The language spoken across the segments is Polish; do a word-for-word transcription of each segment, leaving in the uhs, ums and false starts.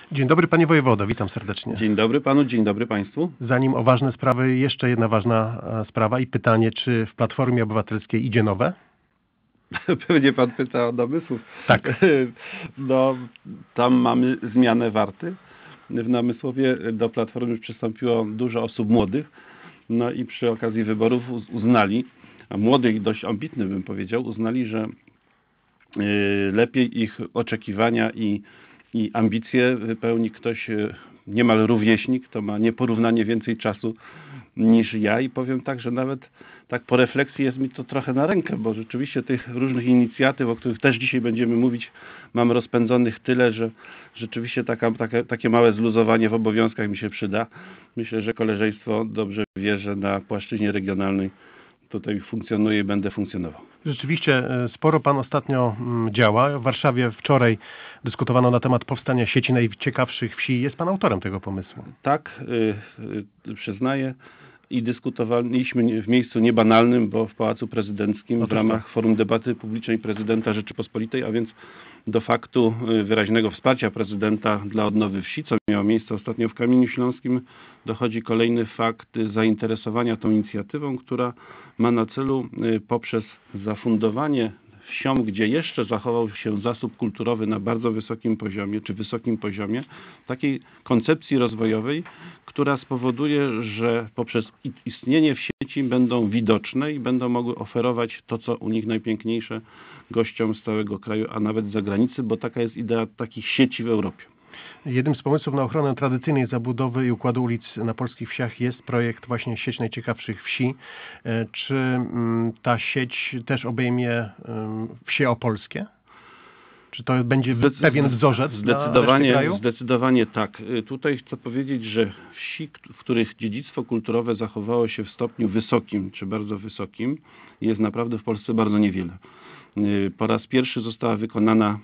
Dzień dobry panie wojewodo, witam serdecznie. Dzień dobry panu, dzień dobry państwu. Zanim o ważne sprawy, jeszcze jedna ważna sprawa i pytanie, czy w Platformie Obywatelskiej idzie nowe? Pewnie pan pyta o namysłów. Tak. No, tam mamy zmianę warty. W Namysłowie do Platformy przystąpiło dużo osób młodych. No i przy okazji wyborów uznali, a młodych dość ambitnych bym powiedział, uznali, że lepiej ich oczekiwania i, i ambicje wypełni ktoś niemal rówieśnik, to ma nieporównanie więcej czasu niż ja i powiem tak, że nawet tak po refleksji jest mi to trochę na rękę, bo rzeczywiście tych różnych inicjatyw, o których też dzisiaj będziemy mówić, mam rozpędzonych tyle, że rzeczywiście taka, taka, takie małe zluzowanie w obowiązkach mi się przyda. Myślę, że koleżeństwo dobrze wie, że na płaszczyźnie regionalnej tutaj funkcjonuje i będę funkcjonował. Rzeczywiście sporo pan ostatnio działa. W Warszawie wczoraj dyskutowano na temat powstania sieci najciekawszych wsi. Jest pan autorem tego pomysłu? Tak, yy, yy, przyznaję. I dyskutowaliśmy w miejscu niebanalnym, bo w Pałacu Prezydenckim no w ramach Forum Debaty Publicznej Prezydenta Rzeczypospolitej, a więc do faktu wyraźnego wsparcia prezydenta dla odnowy wsi, co miało miejsce ostatnio w Kamieniu Śląskim, dochodzi kolejny fakt zainteresowania tą inicjatywą, która ma na celu poprzez zafundowanie wsiom, gdzie jeszcze zachował się zasób kulturowy na bardzo wysokim poziomie, czy wysokim poziomie, takiej koncepcji rozwojowej, która spowoduje, że poprzez istnienie w sieci będą widoczne i będą mogły oferować to, co u nich najpiękniejsze gościom z całego kraju, a nawet z zagranicy, bo taka jest idea takich sieci w Europie. Jednym z pomysłów na ochronę tradycyjnej zabudowy i układu ulic na polskich wsiach jest projekt właśnie Sieć Najciekawszych Wsi. Czy ta sieć też obejmie wsie opolskie? Czy to będzie Zdecy pewien wzorzec zdecydowanie, dla kraju? Zdecydowanie tak. Tutaj chcę powiedzieć, że wsi, w których dziedzictwo kulturowe zachowało się w stopniu wysokim, czy bardzo wysokim, jest naprawdę w Polsce bardzo niewiele. Po raz pierwszy została wykonana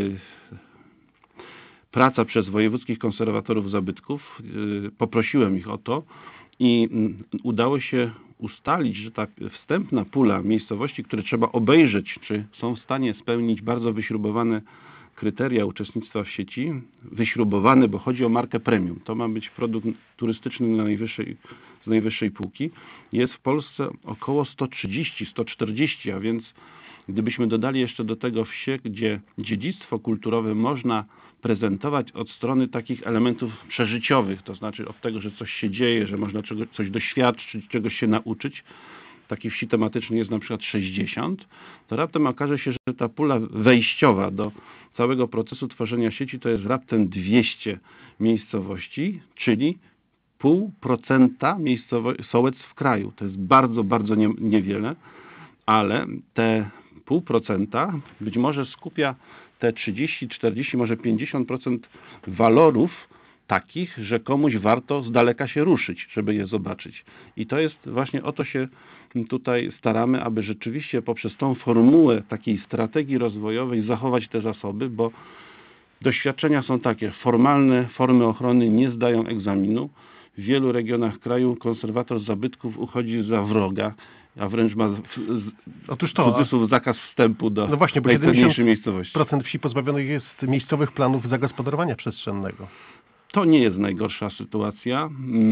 praca przez wojewódzkich konserwatorów zabytków. Poprosiłem ich o to i udało się ustalić, że ta wstępna pula miejscowości, które trzeba obejrzeć, czy są w stanie spełnić bardzo wyśrubowane kryteria uczestnictwa w sieci, wyśrubowane, bo chodzi o markę premium. To ma być produkt turystyczny na najwyższej, z najwyższej półki. Jest w Polsce około sto trzydzieści sto czterdzieści, a więc gdybyśmy dodali jeszcze do tego wsie, gdzie dziedzictwo kulturowe można prezentować od strony takich elementów przeżyciowych, to znaczy od tego, że coś się dzieje, że można czegoś, coś doświadczyć, czegoś się nauczyć. Takich wsi tematycznych jest na przykład sześćdziesiąt, to raptem okaże się, że ta pula wejściowa do całego procesu tworzenia sieci to jest raptem dwieście miejscowości, czyli pół procenta sołec w kraju. To jest bardzo, bardzo nie, niewiele, ale te pół procenta być może skupia te trzydzieści, czterdzieści, może pięćdziesiąt procent walorów takich, że komuś warto z daleka się ruszyć, żeby je zobaczyć. I to jest właśnie o to się tutaj staramy, aby rzeczywiście poprzez tą formułę takiej strategii rozwojowej zachować te zasoby, bo doświadczenia są takie, formalne formy ochrony nie zdają egzaminu. W wielu regionach kraju konserwator zabytków uchodzi za wroga, a wręcz ma Otóż to, cudzysłów zakaz wstępu do no właśnie, bo najcenniejszej miejscowości. procent wsi pozbawionych jest miejscowych planów zagospodarowania przestrzennego. To nie jest najgorsza sytuacja.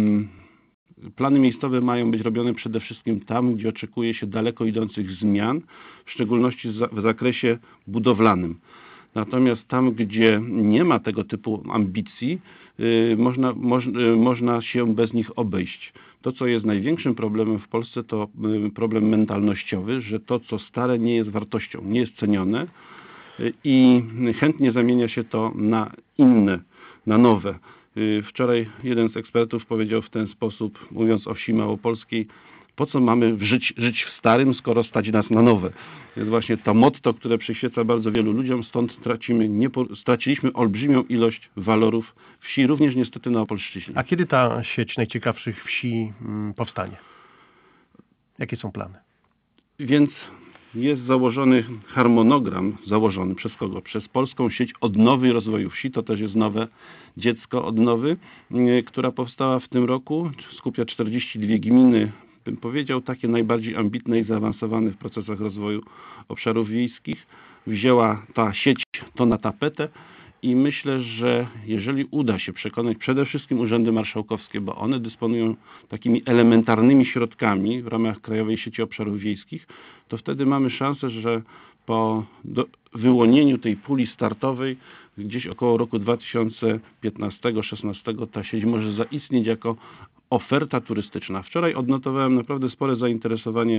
Plany miejscowe mają być robione przede wszystkim tam, gdzie oczekuje się daleko idących zmian, w szczególności w zakresie budowlanym. Natomiast tam, gdzie nie ma tego typu ambicji, można, można, można się bez nich obejść. To, co jest największym problemem w Polsce, to problem mentalnościowy, że to, co stare, nie jest wartością, nie jest cenione i chętnie zamienia się to na inne, na nowe. Wczoraj jeden z ekspertów powiedział w ten sposób, mówiąc o wsi małopolskiej, po co mamy żyć, żyć w starym, skoro stać nas na nowe. To jest właśnie to motto, które przyświeca bardzo wielu ludziom, stąd tracimy, nie, straciliśmy olbrzymią ilość walorów wsi, również niestety na Opolszczyźnie. A kiedy ta sieć najciekawszych wsi powstanie? Jakie są plany? Więc jest założony harmonogram, założony przez kogo? Przez Polską Sieć Odnowy i Rozwoju Wsi. To też jest nowe dziecko odnowy, która powstała w tym roku. Skupia czterdzieści dwie gminy, bym powiedział, takie najbardziej ambitne i zaawansowane w procesach rozwoju obszarów wiejskich. Wzięła ta sieć to na tapetę i myślę, że jeżeli uda się przekonać przede wszystkim urzędy marszałkowskie, bo one dysponują takimi elementarnymi środkami w ramach Krajowej Sieci Obszarów Wiejskich, to wtedy mamy szansę, że po do, wyłonieniu tej puli startowej gdzieś około roku dwa tysiące piętnastego szesnastego ta sieć może zaistnieć jako oferta turystyczna. Wczoraj odnotowałem naprawdę spore zainteresowanie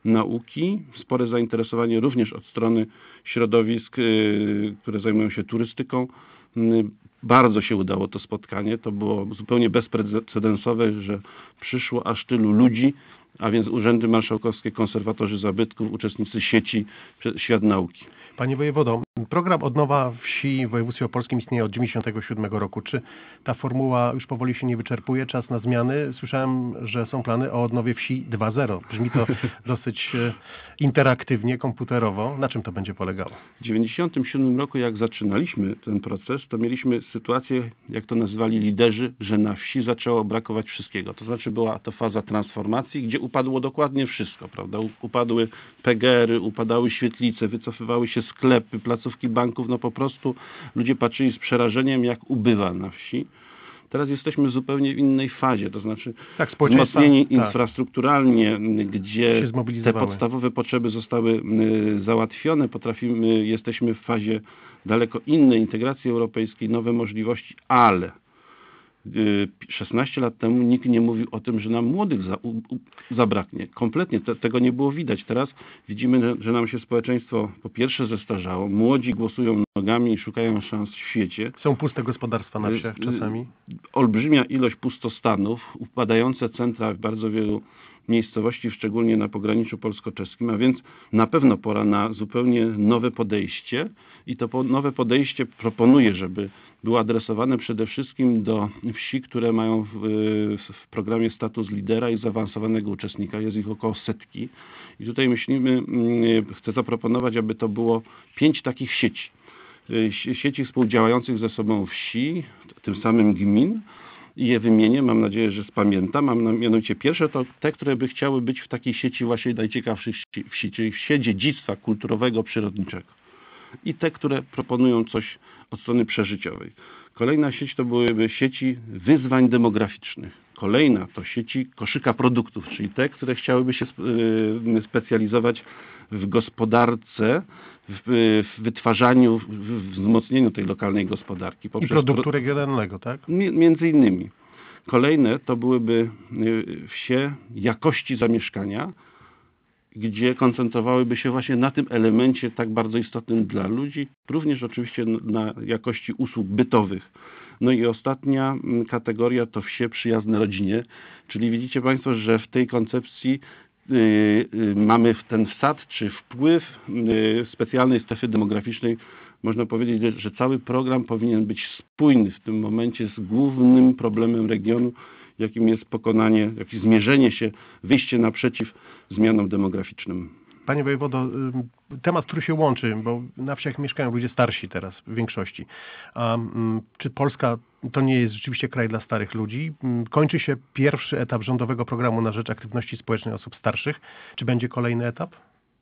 nauki, spore zainteresowanie również od strony środowisk, yy, które zajmują się turystyką. Yy, bardzo się udało to spotkanie. To było zupełnie bezprecedensowe, że przyszło aż tylu ludzi, a więc urzędy marszałkowskie, konserwatorzy zabytków, uczestnicy sieci Świat Nauki. Panie wojewodo, program Odnowa Wsi w województwie opolskim istnieje od dziewięćdziesiątego siódmego roku. Czy ta formuła już powoli się nie wyczerpuje? Czas na zmiany? Słyszałem, że są plany o odnowie wsi dwa zero. Brzmi to dosyć interaktywnie, komputerowo. Na czym to będzie polegało? W dziewięćdziesiątym siódmym roku, jak zaczynaliśmy ten proces, to mieliśmy sytuację, jak to nazywali liderzy, że na wsi zaczęło brakować wszystkiego. To znaczy była to faza transformacji, gdzie upadło dokładnie wszystko, prawda? Upadły P G R-y, upadały świetlice, wycofywały się sklepy, placówki banków, no po prostu ludzie patrzyli z przerażeniem, jak ubywa na wsi. Teraz jesteśmy w zupełnie innej fazie, to znaczy tak, wzmocnieni tak. infrastrukturalnie, gdzie te podstawowe podstawowe potrzeby zostały załatwione, potrafimy, jesteśmy w fazie daleko innej integracji europejskiej, nowe możliwości, ale szesnaście lat temu nikt nie mówił o tym, że nam młodych za, u, u, zabraknie. Kompletnie te, tego nie było widać. Teraz widzimy, że, że nam się społeczeństwo po pierwsze zestarzało, młodzi głosują nogami i szukają szans w świecie. Są puste gospodarstwa na wsiach czasami. Olbrzymia ilość pustostanów, upadające centra w bardzo wielu miejscowości, szczególnie na pograniczu polsko-czeskim, a więc na pewno pora na zupełnie nowe podejście i to po, nowe podejście proponuję, żeby było adresowane przede wszystkim do wsi, które mają w, w programie status lidera i zaawansowanego uczestnika. Jest ich około setki. I tutaj myślimy, chcę zaproponować, aby to było pięć takich sieci. Sieci współdziałających ze sobą wsi, tym samym gmin. I je wymienię, mam nadzieję, że spamiętam. Mam na mianowicie pierwsze to te, które by chciały być w takiej sieci właśnie najciekawszych wsi, czyli w sieci dziedzictwa kulturowego, przyrodniczego. I te, które proponują coś od strony przeżyciowej. Kolejna sieć to byłyby sieci wyzwań demograficznych. Kolejna to sieci koszyka produktów, czyli te, które chciałyby się specjalizować w gospodarce, w wytwarzaniu, w wzmocnieniu tej lokalnej gospodarki. I produktu pro... regionalnego, tak? Między innymi. Kolejne to byłyby wsie jakości zamieszkania, gdzie koncentrowałyby się właśnie na tym elemencie tak bardzo istotnym dla ludzi, również oczywiście na jakości usług bytowych. No i ostatnia kategoria to wsie przyjazne rodzinie, czyli widzicie Państwo, że w tej koncepcji Yy, mamy ten wsad czy wpływ yy, specjalnej strefy demograficznej. Można powiedzieć, że, że cały program powinien być spójny w tym momencie z głównym problemem regionu, jakim jest pokonanie, jakieś zmierzenie się, wyjście naprzeciw zmianom demograficznym. Panie wojewodo, temat, który się łączy, bo na wsiach mieszkają ludzie starsi teraz w większości. A czy Polska to nie jest rzeczywiście kraj dla starych ludzi? Kończy się pierwszy etap rządowego programu na rzecz aktywności społecznej osób starszych. Czy będzie kolejny etap?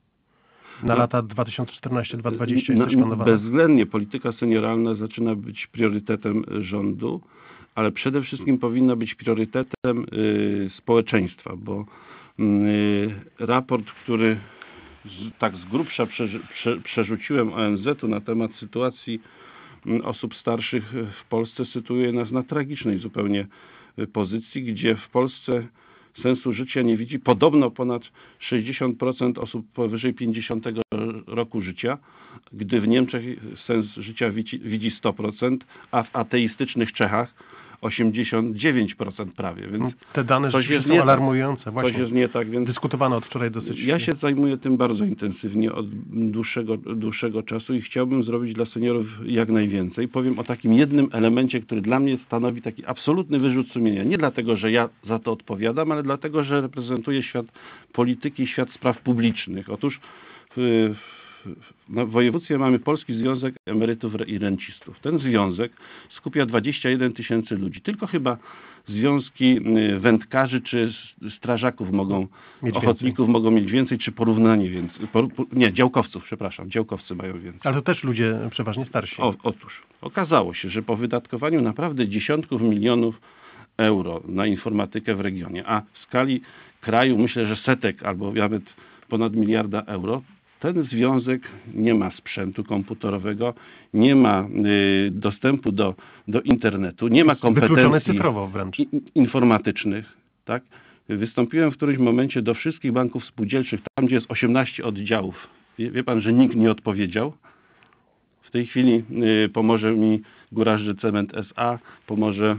Na no, lata dwa tysiące czternaście do dwa tysiące dwudziestego jest no, bezwzględnie polityka senioralna zaczyna być priorytetem rządu, ale przede wszystkim powinna być priorytetem y, społeczeństwa, bo y, raport, który z, tak z grubsza przeży, prze, przerzuciłem O N Z u na temat sytuacji osób starszych w Polsce, sytuuje nas na tragicznej zupełnie pozycji, gdzie w Polsce sensu życia nie widzi podobno ponad sześćdziesiąt procent osób powyżej pięćdziesiątego roku życia, gdy w Niemczech sens życia widzi, widzi sto procent, a w ateistycznych Czechach osiemdziesiąt dziewięć procent prawie. Więc te dane rzeczywiście są alarmujące. Właśnie coś jest nie tak, więc dyskutowano od wczoraj dosyć. Ja się zajmuję tym bardzo intensywnie od dłuższego, dłuższego czasu i chciałbym zrobić dla seniorów jak najwięcej. Powiem o takim jednym elemencie, który dla mnie stanowi taki absolutny wyrzut sumienia. Nie dlatego, że ja za to odpowiadam, ale dlatego, że reprezentuję świat polityki, świat spraw publicznych. Otóż w, w województwie mamy Polski Związek Emerytów i Rencistów. Ten związek skupia dwadzieścia jeden tysięcy ludzi. Tylko chyba związki wędkarzy czy strażaków mogą, Mieć ochotników więcej. mogą mieć więcej, czy porównanie więcej. Por, nie, działkowców, przepraszam, działkowcy mają więcej. Ale to też ludzie przeważnie starsi. O, otóż, okazało się, że po wydatkowaniu naprawdę dziesiątków milionów euro na informatykę w regionie, a w skali kraju myślę, że setek albo nawet ponad miliarda euro, ten związek nie ma sprzętu komputerowego, nie ma y, dostępu do, do internetu, nie ma Wykluczone kompetencji cyfrowo wręcz. i- informatycznych. Tak? Wystąpiłem w którymś momencie do wszystkich banków spółdzielczych, tam gdzie jest osiemnaście oddziałów. Wie, wie pan, że nikt nie odpowiedział? W tej chwili y, pomoże mi Góralży Cement S A, pomoże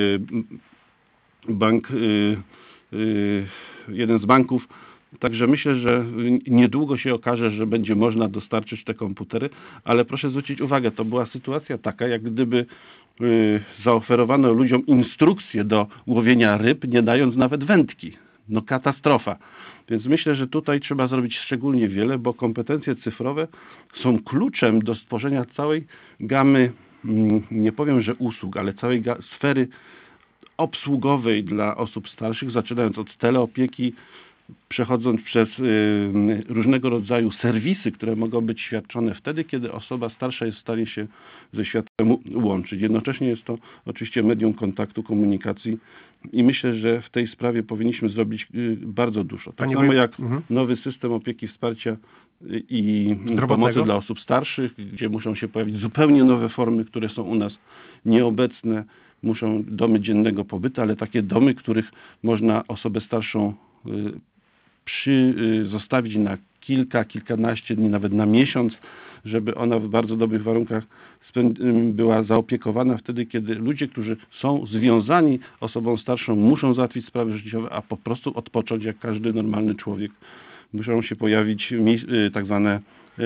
y, bank, y, y, jeden z banków. Także myślę, że niedługo się okaże, że będzie można dostarczyć te komputery, ale proszę zwrócić uwagę, to była sytuacja taka, jak gdyby y, zaoferowano ludziom instrukcję do łowienia ryb, nie dając nawet wędki. No katastrofa. Więc myślę, że tutaj trzeba zrobić szczególnie wiele, bo kompetencje cyfrowe są kluczem do stworzenia całej gamy, mm, nie powiem, że usług, ale całej ga- sfery obsługowej dla osób starszych, zaczynając od teleopieki, przechodząc przez y, różnego rodzaju serwisy, które mogą być świadczone wtedy, kiedy osoba starsza jest w stanie się ze światem u- łączyć. Jednocześnie jest to oczywiście medium kontaktu, komunikacji i myślę, że w tej sprawie powinniśmy zrobić y, bardzo dużo. Tak Panie samo wojew- jak Mhm. nowy system opieki, wsparcia y, i Zdrowotnego? pomocy dla osób starszych, gdzie muszą się pojawić zupełnie nowe formy, które są u nas nieobecne. Muszą domy dziennego pobytu, ale takie domy, których można osobę starszą y, przy, y, zostawić na kilka, kilkanaście dni, nawet na miesiąc, żeby ona w bardzo dobrych warunkach spęd- y, była zaopiekowana wtedy, kiedy ludzie, którzy są związani osobą starszą, muszą załatwić sprawy życiowe, a po prostu odpocząć jak każdy normalny człowiek. Muszą się pojawić mie- y, tak zwane y,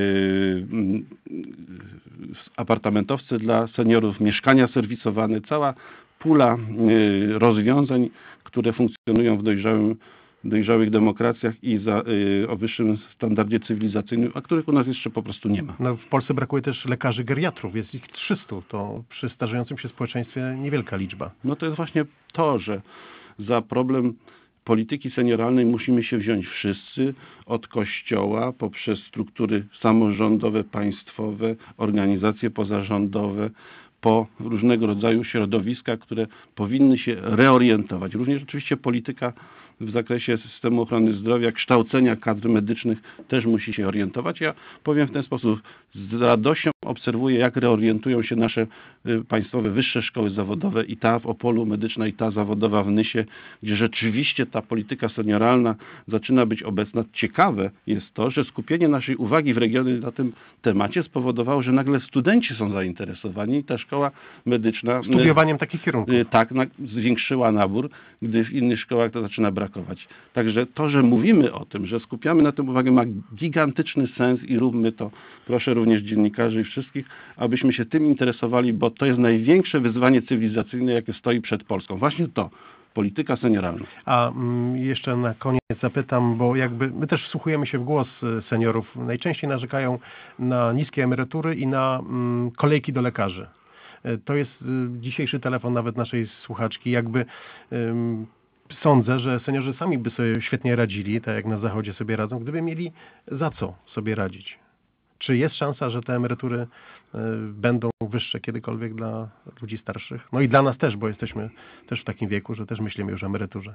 y, apartamentowce dla seniorów, mieszkania serwisowane, cała pula y, rozwiązań, które funkcjonują w dojrzałym dojrzałych demokracjach i za, y, o wyższym standardzie cywilizacyjnym, a których u nas jeszcze po prostu nie ma. No, w Polsce brakuje też lekarzy geriatrów, jest ich trzysta. To przy starzejącym się społeczeństwie niewielka liczba. No to jest właśnie to, że za problem polityki senioralnej musimy się wziąć wszyscy, od kościoła, poprzez struktury samorządowe, państwowe, organizacje pozarządowe, po różnego rodzaju środowiska, które powinny się reorientować. Również oczywiście polityka w zakresie systemu ochrony zdrowia, kształcenia kadr medycznych też musi się orientować. Ja powiem w ten sposób, z radością obserwuję, jak reorientują się nasze y, państwowe wyższe szkoły zawodowe i ta w Opolu Medyczna i ta zawodowa w Nysie, gdzie rzeczywiście ta polityka senioralna zaczyna być obecna. Ciekawe jest to, że skupienie naszej uwagi w regionie na tym temacie spowodowało, że nagle studenci są zainteresowani i ta szkoła medyczna y, Studiowaniem takich kierunków. Y, tak, na, zwiększyła nabór, gdy w innych szkołach to zaczyna brakować. Także to, że mówimy o tym, że skupiamy na tym uwagę, ma gigantyczny sens i róbmy to, proszę również dziennikarzy i wszystkich, abyśmy się tym interesowali, bo to jest największe wyzwanie cywilizacyjne, jakie stoi przed Polską. Właśnie to, polityka senioralna. A mm, jeszcze na koniec zapytam, bo jakby my też wsłuchujemy się w głos y, seniorów. Najczęściej narzekają na niskie emerytury i na mm, kolejki do lekarzy. Y, To jest y, dzisiejszy telefon nawet naszej słuchaczki. Jakby ym, sądzę, że seniorzy sami by sobie świetnie radzili, tak jak na Zachodzie sobie radzą, gdyby mieli za co sobie radzić. Czy jest szansa, że te emerytury y, będą wyższe kiedykolwiek dla ludzi starszych? No i dla nas też, bo jesteśmy też w takim wieku, że też myślimy już o emeryturze.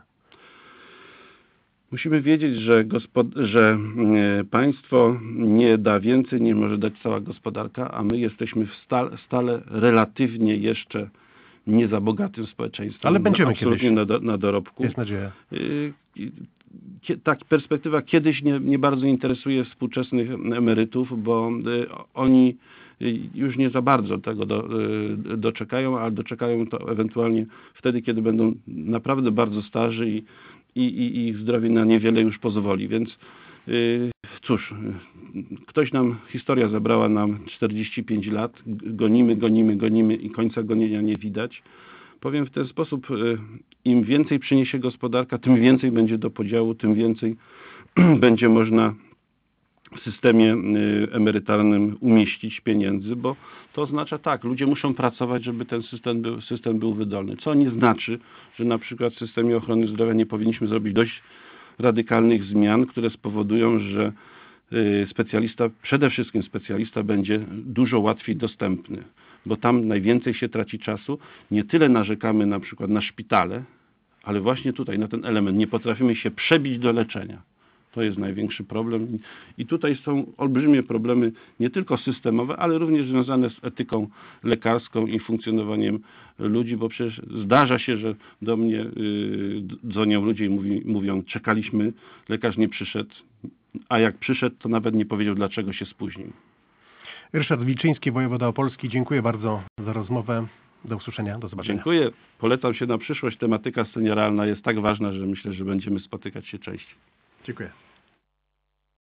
Musimy wiedzieć, że, gospod- że e, państwo nie da więcej, nie może dać cała gospodarka, a my jesteśmy w sta- stale relatywnie jeszcze nie za bogatym społeczeństwem. Ale będziemy absolutnie kiedyś. na, do- na dorobku. Jest nadzieja. Y, i- kie- Tak, perspektywa kiedyś nie, nie bardzo interesuje współczesnych emerytów, bo y, oni y, już nie za bardzo tego do, y, doczekają, ale doczekają to ewentualnie wtedy, kiedy będą naprawdę bardzo starzy i, i, i i ich zdrowie na niewiele już pozwoli. Więc y, cóż, y, ktoś nam, historia zabrała nam czterdzieści pięć lat, g- gonimy, gonimy, gonimy i końca gonienia nie widać. Powiem w ten sposób, y, im więcej przyniesie gospodarka, tym więcej będzie do podziału, tym więcej będzie można systemie y, emerytalnym umieścić pieniędzy, bo to oznacza tak, ludzie muszą pracować, żeby ten system był, system był wydolny. Co nie znaczy, że na przykład w systemie ochrony zdrowia nie powinniśmy zrobić dość radykalnych zmian, które spowodują, że y, specjalista, przede wszystkim specjalista będzie dużo łatwiej dostępny, bo tam najwięcej się traci czasu. Nie tyle narzekamy na przykład na szpitale, ale właśnie tutaj na ten element nie potrafimy się przebić do leczenia. To jest największy problem i tutaj są olbrzymie problemy nie tylko systemowe, ale również związane z etyką lekarską i funkcjonowaniem ludzi, bo przecież zdarza się, że do mnie yy, dzwonią ludzie i mówi, mówią, czekaliśmy, lekarz nie przyszedł, a jak przyszedł, to nawet nie powiedział, dlaczego się spóźnił. Ryszard Wilczyński, wojewoda opolski, dziękuję bardzo za rozmowę. Do usłyszenia, do zobaczenia. Dziękuję. Polecam się na przyszłość. Tematyka senioralna jest tak ważna, że myślę, że będziemy spotykać się częściej. Dziękuję.